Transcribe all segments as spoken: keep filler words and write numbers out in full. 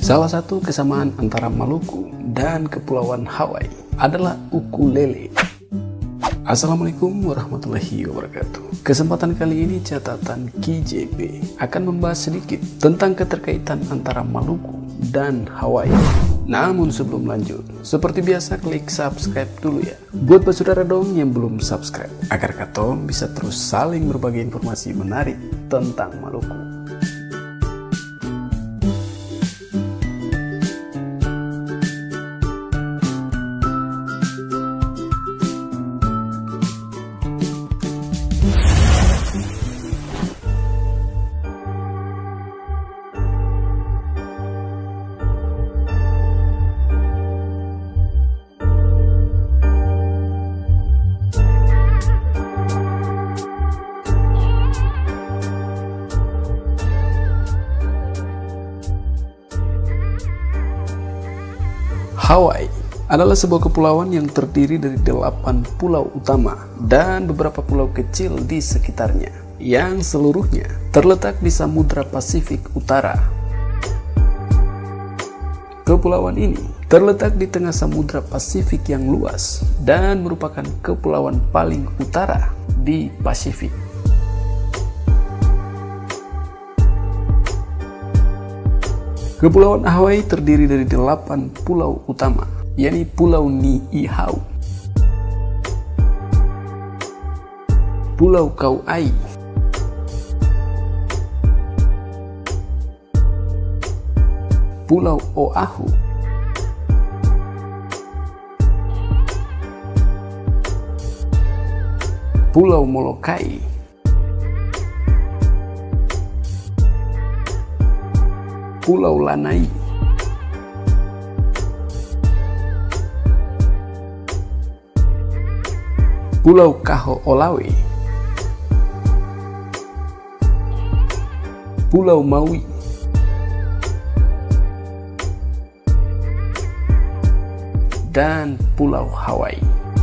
Salah satu kesamaan antara Maluku dan Kepulauan Hawaii adalah ukulele. Assalamualaikum warahmatullahi wabarakatuh. Kesempatan kali ini catatan K J B akan membahas sedikit tentang keterkaitan antara Maluku dan Hawaii. Namun sebelum lanjut, seperti biasa klik subscribe dulu ya. Buat saudara dong yang belum subscribe, agar katong bisa terus saling berbagi informasi menarik tentang Maluku. Hawaii adalah sebuah kepulauan yang terdiri dari delapan pulau utama dan beberapa pulau kecil di sekitarnya, yang seluruhnya terletak di Samudra Pasifik Utara. Kepulauan ini terletak di tengah Samudra Pasifik yang luas dan merupakan kepulauan paling utara di Pasifik. Kepulauan Hawaii terdiri dari delapan pulau utama, yakni Pulau Niihau, Pulau Kauai, Pulau Oahu, Pulau Molokai, Pulau Lanai, Pulau Kaho'olawe, Pulau Maui, dan Pulau Hawaii.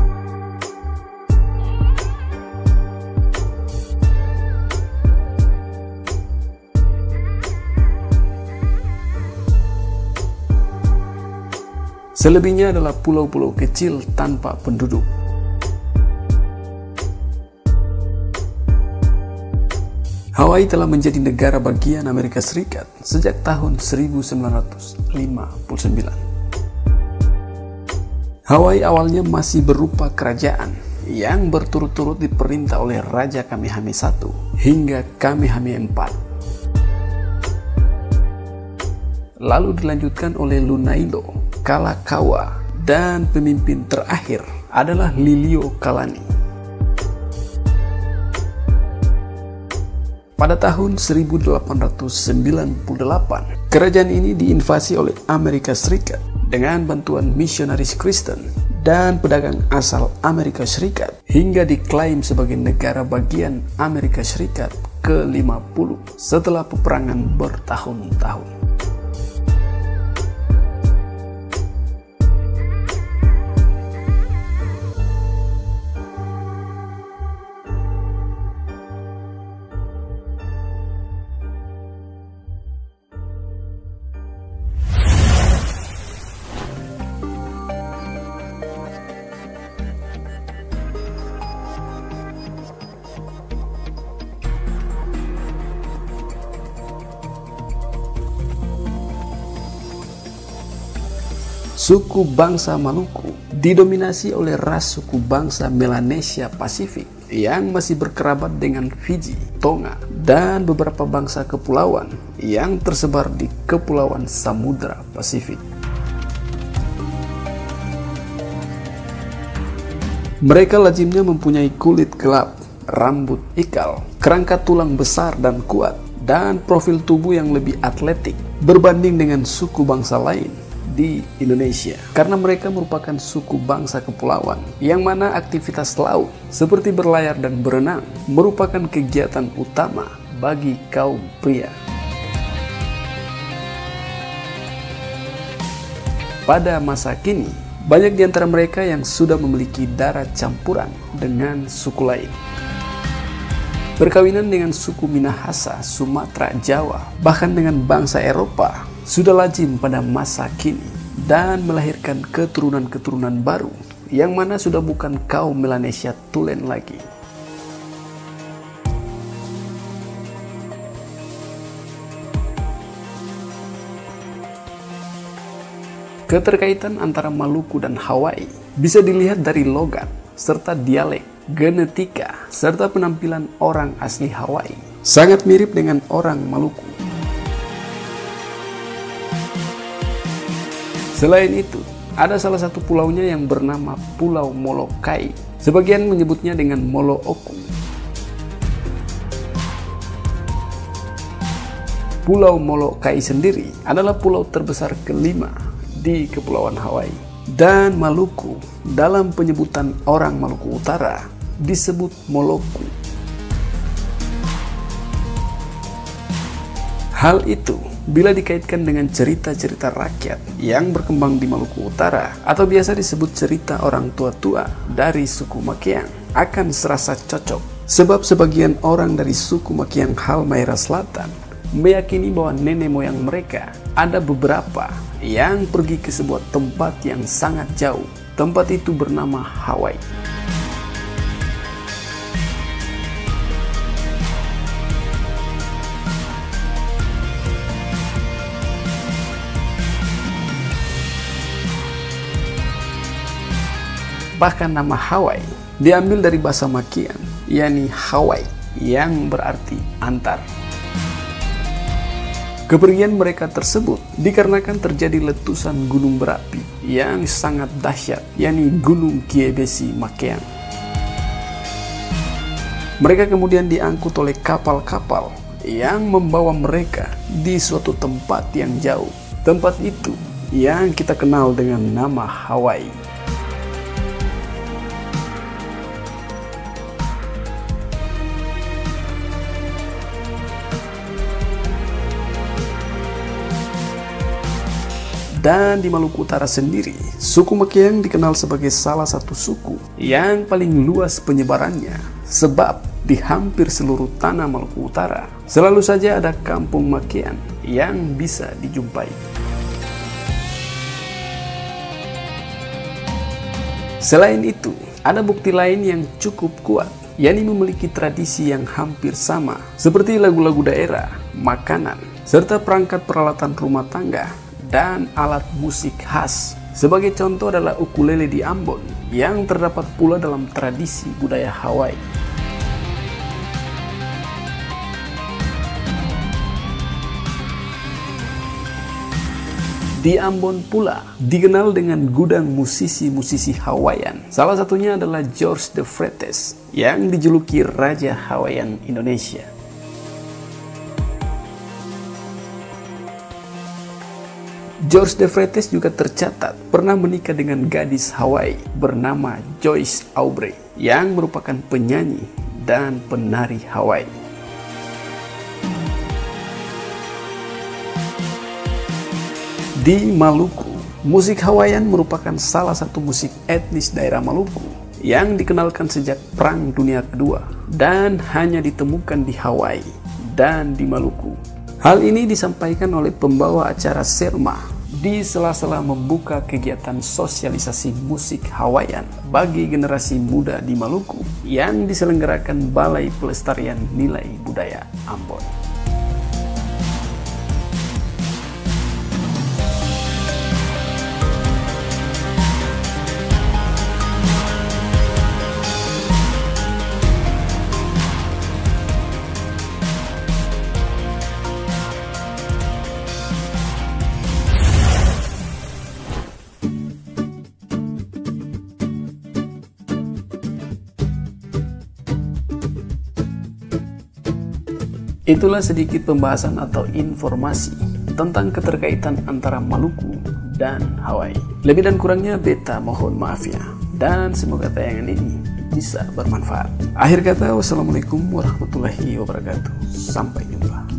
Selebihnya adalah pulau-pulau kecil tanpa penduduk. Hawaii telah menjadi negara bagian Amerika Serikat sejak tahun seribu sembilan ratus lima puluh sembilan. Hawaii awalnya masih berupa kerajaan yang berturut-turut diperintah oleh Raja Kamehameha satu hingga Kamehameha empat. Lalu dilanjutkan oleh Lunailo, Kalakaua, dan pemimpin terakhir adalah Liliuokalani. Pada tahun seribu delapan ratus sembilan puluh delapan, kerajaan ini diinvasi oleh Amerika Serikat dengan bantuan misionaris Kristen dan pedagang asal Amerika Serikat hingga diklaim sebagai negara bagian Amerika Serikat ke lima puluh setelah peperangan bertahun-tahun. Suku bangsa Maluku didominasi oleh ras suku bangsa Melanesia Pasifik yang masih berkerabat dengan Fiji, Tonga, dan beberapa bangsa kepulauan yang tersebar di Kepulauan Samudra Pasifik. Mereka lazimnya mempunyai kulit gelap, rambut ikal, kerangka tulang besar dan kuat, dan profil tubuh yang lebih atletik berbanding dengan suku bangsa lain di Indonesia, karena mereka merupakan suku bangsa kepulauan yang mana aktivitas laut seperti berlayar dan berenang merupakan kegiatan utama bagi kaum pria. Pada masa kini, banyak di antara mereka yang sudah memiliki darah campuran dengan suku lain. Perkawinan dengan suku Minahasa, Sumatera, Jawa, bahkan dengan bangsa Eropa sudah lazim pada masa kini dan melahirkan keturunan-keturunan baru yang mana sudah bukan kaum Melanesia tulen lagi. Keterkaitan antara Maluku dan Hawaii bisa dilihat dari logat, serta dialek, genetika, serta penampilan orang asli Hawaii. Sangat mirip dengan orang Maluku. Selain itu, ada salah satu pulaunya yang bernama Pulau Molokai. Sebagian menyebutnya dengan Molooku. Pulau Molokai sendiri adalah pulau terbesar kelima di Kepulauan Hawaii. Dan Maluku dalam penyebutan orang Maluku Utara disebut Moloku. Hal itu bila dikaitkan dengan cerita-cerita rakyat yang berkembang di Maluku Utara atau biasa disebut cerita orang tua-tua dari suku Makeang akan serasa cocok. Sebab sebagian orang dari suku Makeang Halmahera Selatan meyakini bahwa nenek moyang mereka ada beberapa yang pergi ke sebuah tempat yang sangat jauh. Tempat itu bernama Hawaii. Bahkan nama Hawaii diambil dari bahasa Makean, yakni Hawaii, yang berarti antar. Kepergian mereka tersebut dikarenakan terjadi letusan gunung berapi yang sangat dahsyat, yakni Gunung Kiebesi Makeang. Mereka kemudian diangkut oleh kapal-kapal yang membawa mereka di suatu tempat yang jauh. Tempat itu yang kita kenal dengan nama Hawaii. Dan di Maluku Utara sendiri, suku Makeang dikenal sebagai salah satu suku yang paling luas penyebarannya. Sebab di hampir seluruh tanah Maluku Utara selalu saja ada kampung Makeang yang bisa dijumpai. Selain itu, ada bukti lain yang cukup kuat, yakni memiliki tradisi yang hampir sama, seperti lagu-lagu daerah, makanan, serta perangkat peralatan rumah tangga, dan alat musik khas. Sebagai contoh adalah ukulele di Ambon yang terdapat pula dalam tradisi budaya Hawaii. Di Ambon pula dikenal dengan gudang musisi-musisi Hawaiian. Salah satunya adalah George De Freitas yang dijuluki Raja Hawaiian Indonesia. George De Freitas juga tercatat pernah menikah dengan gadis Hawaii bernama Joyce Aubrey yang merupakan penyanyi dan penari Hawaii. Di Maluku, musik Hawaiian merupakan salah satu musik etnis daerah Maluku yang dikenalkan sejak Perang Dunia Kedua dan hanya ditemukan di Hawaii dan di Maluku. Hal ini disampaikan oleh pembawa acara Serma di sela-sela membuka kegiatan sosialisasi musik Hawaiian bagi generasi muda di Maluku yang diselenggarakan Balai Pelestarian Nilai Budaya Ambon. Itulah sedikit pembahasan atau informasi tentang keterkaitan antara Maluku dan Hawaii. Lebih dan kurangnya beta mohon maaf ya. Dan semoga tayangan ini bisa bermanfaat. Akhir kata, wassalamualaikum warahmatullahi wabarakatuh. Sampai jumpa.